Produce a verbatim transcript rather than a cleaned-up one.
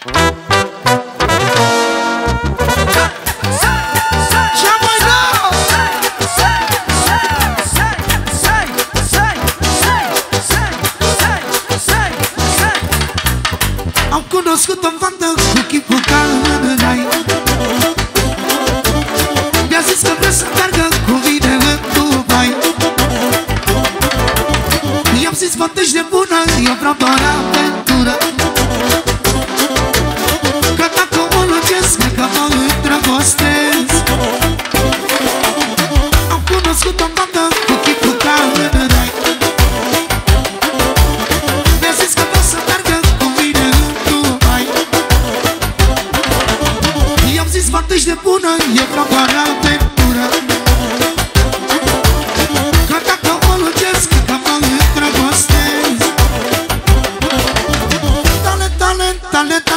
Am cunoscut-o în fată cu chipul ca în rai. Mi-a zis că vrea să meargă cu mine în Dubai. I-am zis, fată, ești nebună, eu vreau doar aventură. Că dacă o lungesc, că mă îndrăgostesc. Am cunoscut-o în fată cu chipul ca în rai. Mi-a zis că vrea să meargă cu mine în Dubai. I-am zis, fată, ești nebună, eu vreau doar aventură. Că dacă o lungesc, că mă îndrăgostesc. Talent, talent, talent,